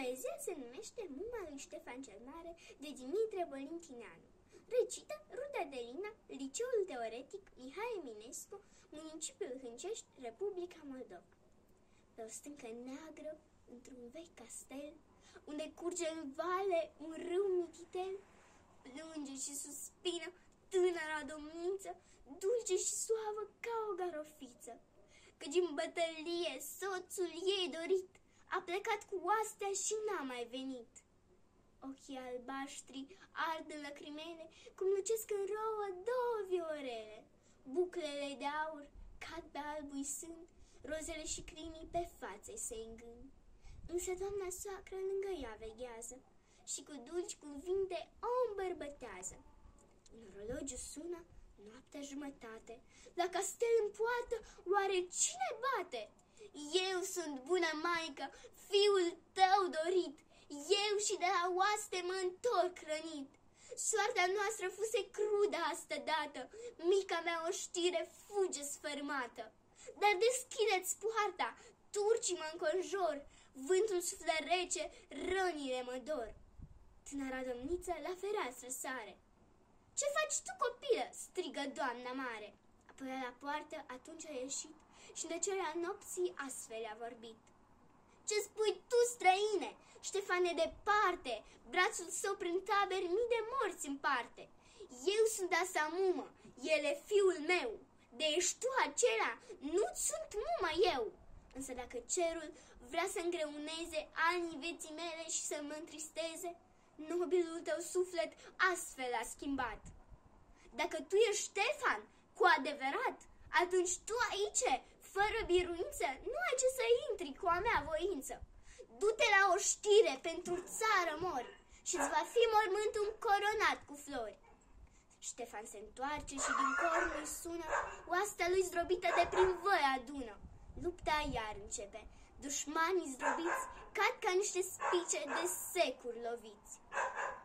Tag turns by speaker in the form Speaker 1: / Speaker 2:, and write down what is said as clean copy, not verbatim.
Speaker 1: Poezia se numește Muma lui Ștefan cel Mare de Dimitrie Bolintineanu. Recită Ruda Delina, Liceul Teoretic Mihai Eminescu, Municipiul Hâncești, Republica Moldova. Pe o stâncă neagră, într-un vechi castel, unde curge în vale un râu mititel, plânge și suspină tânăra domniță, dulce și suavă ca o garofiță, căci în bătălie soțul ei dorit a plecat cu oastea și n-a mai venit. Ochii albaștri ard în lacrimele, cum lucesc în rouă două viorele. Buclele de aur cad pe albul sân, rozele și crinii pe față-i se îngând. Însă doamna soacră lângă ea veghează și cu dulci cuvinte o îmbărbătează. În orologiu sună noaptea jumătate, la castel în poartă oare cine bate? Eu sunt bună maică, fiul tău dorit, eu și de la oaste mă întorc rănit. Soarta noastră fuse crudă astă dată, mica mea oștire fuge sfărmată. Dar deschideți poarta, turcii mă înconjor, vântul suflă rece, rănile mă dor. Tânăra domniță la fereastră sare. Ce faci tu, copilă?" strigă doamna mare. Apoi la poartă atunci a ieșit și în tăcerea nopții astfel a vorbit. Ce spui tu, străine? Ștefan e departe, brațul său prin taberi mii de morți împarte. Eu sunt asa mumă, el e fiul meu, de ești tu acela, nu-ți sunt mumă eu. Însă dacă cerul vrea să îngreuneze anii vieții mele și să mă întristeze, nobilul tău suflet astfel a schimbat. Dacă tu ești Ștefan, cu adevărat, atunci tu aici, fără biruință, nu ai ce să intri cu a mea voință. Du-te la o știre, pentru țară mori, și-ți va fi mormântul coronat cu flori. Ștefan se întoarce și din cornul sună, oastea lui zdrobită de prin văi adună. Lupta iar începe, dușmanii zdrobiți cad ca niște spice de securi loviți.